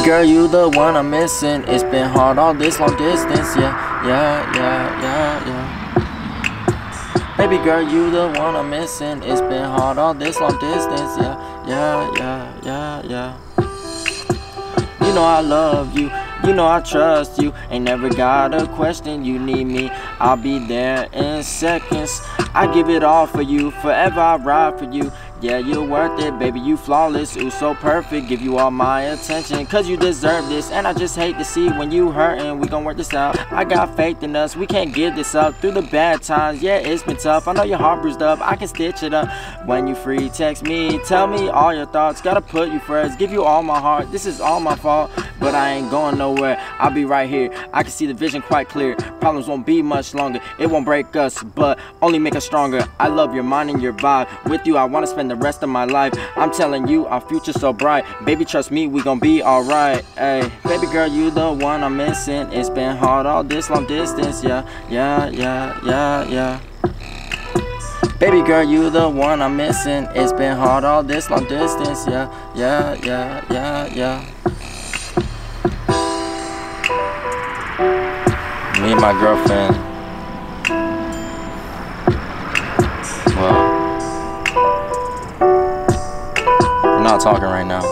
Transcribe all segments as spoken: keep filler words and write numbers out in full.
girl, you the one I'm missing. It's been hard all this long distance, yeah, yeah, yeah, yeah, yeah. Baby girl, you the one I'm missing. It's been hard all this long distance, yeah, yeah, yeah, yeah, yeah. You know I love you, you know I trust you. Ain't never got a question, you need me, I'll be there in seconds. I give it all for you, forever I ride for you. Yeah, you're worth it, baby, you flawless, ooh, so perfect. Give you all my attention, cause you deserve this. And I just hate to see when you hurtin', we gon' work this out. I got faith in us, we can't give this up. Through the bad times, yeah, it's been tough. I know your heart bruised up, I can stitch it up. When you free, text me, tell me all your thoughts. Gotta put you first, give you all my heart. This is all my fault, but I ain't going nowhere. I'll be right here, I can see the vision quite clear. Problems won't be much longer, it won't break us, but only make us stronger. I love your mind and your vibe. With you, I wanna spend the rest of my life. I'm telling you, our future's so bright. Baby, trust me, we gon' be alright. Hey, baby girl, you the one I'm missing. It's been hard all this long distance, yeah, yeah, yeah, yeah, yeah. Baby girl, you the one I'm missing. It's been hard all this long distance, yeah, yeah, yeah, yeah, yeah. Me and my girlfriend, well, we're not talking right now.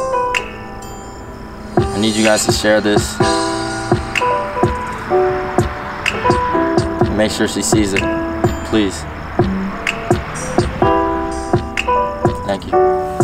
I need you guys to share this. Make sure she sees it, please. Thank you.